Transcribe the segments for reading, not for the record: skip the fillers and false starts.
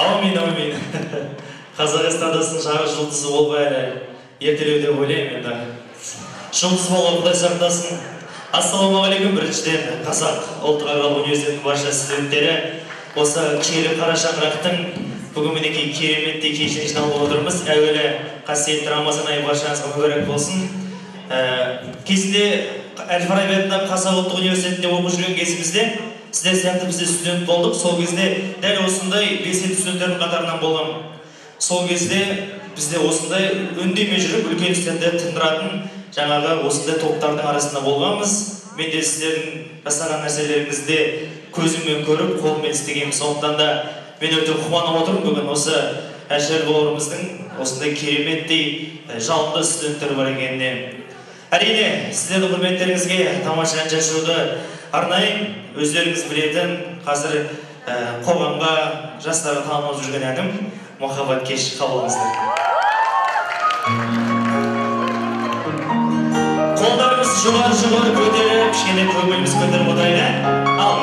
Amin, amin. Қазақстандасың шағы жұлдызы болмай әлі ертелеу деп ойлаймын енді. Жұлдыз болған Құдай сақтасын. Ассалаумағалейкум. Біріншіден Қазақ ұлттық аграрлық университетінің барша студенттері осы киелі қара шаңырақтың бүгін мінекей кереметтей кешіне жиналып отырмыз. Әуелі қасиетті Рамазан айы баршаңызға мүбәрәк болсын. Кезінде Әл-Фараби атындағы Қазақ ұлттық университетінде оқып жүрген кезімізде сіздер сияқты бізде студент болдық. Сол кезде дәл осындай белсенді студенттердің қатарынан болдым. Сол кезде бізде осындай үндемей жүріп үлкен студенттерді тындыратын жаңағы осындай топтардың арасында болғанбыз. Мен де сіздердің жасаған нәрселеріңізді көзіммен көріп, қолыммен істегенмін. Сондықтан да мен өте қуанып отырмын бүгін осы Әшірәлі бауырымыздың осындай кереметтей жалынды студенттер бар екеніне. Әрине, сіздердің құрметтеріңізге тамаша ән шашуды арнайын өздеріңіз білетін, қазір қоғамға жастарға танымал жүрген әнім «Махаббат кеш» қабылыңыздар. Қолдарымыз жоғары көтеріп, кішкене көңіліміз көтеріп отырайық. Ал.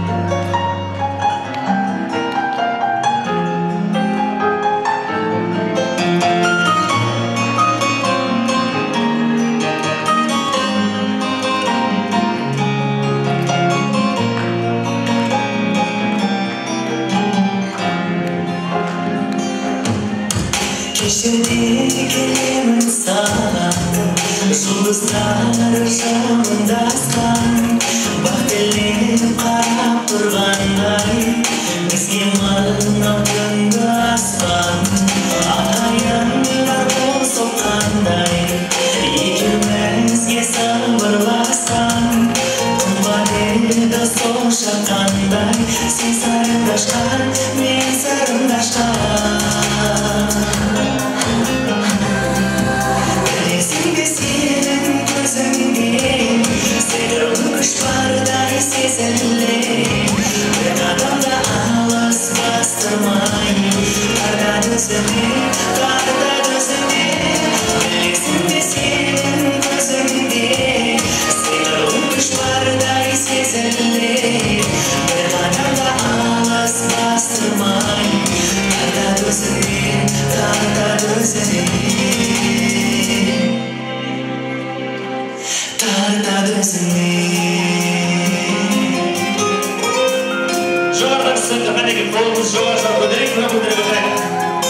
Кешеде келемін саған, жұлдыздар жамындасқан, бақ тілеп қарап тұрғандай, бізге мынау түнгі аспан, ағайындар қол соққандай, екеумізге сыбырласқан, қымбат еді сол шаққандай, сен сырыңды ашқан, мен сырымды ашқан. Бардай сезілем, бір адамды алыс бастырмай, тарта төзіме, білесің бе сенің көзіңде, сыйлығың күш бардай сезілем, бір адамды алыс бастырмай, тарта төзіме. Жоғардан сізді қанеге қолымыз жоғарша көтерейік, мына көтеріп өтірек.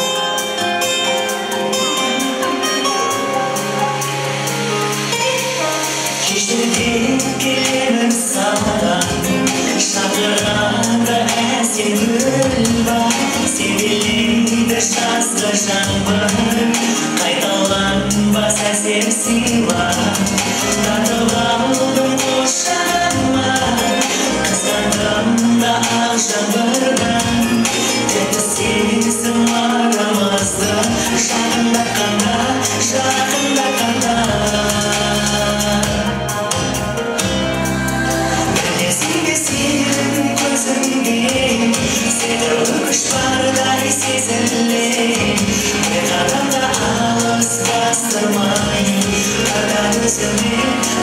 Кештерден келемін саған, шақырғанда әсем гүл бар, себелейді жазғы жаңбыр, қайталанбас әсем сыйлар, тартып алдым қошама, қызғандым да ақ жаңбырдан, тәтті сезім арамызды, жақындатқанда. Күш бардай сезілем, бір адамды алыс бастырмай, тарта төзіме,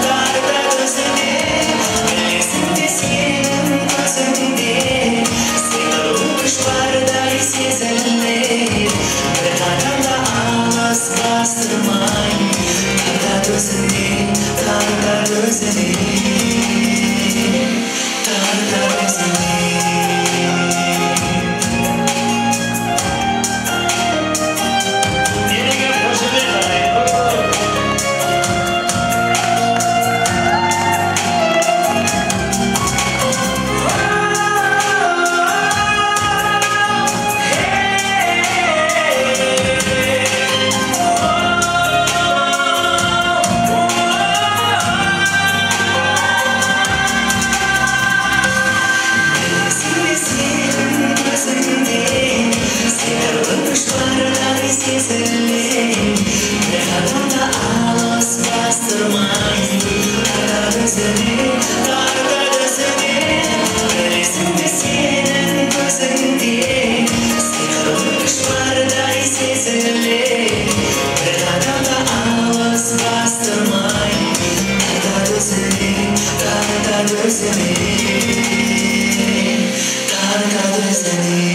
білесің бе сенің көзіңде, сыйлығың күш бардай сезілем, бір адамды алыс бастырмай, тарта төзіме. Tarta gözüne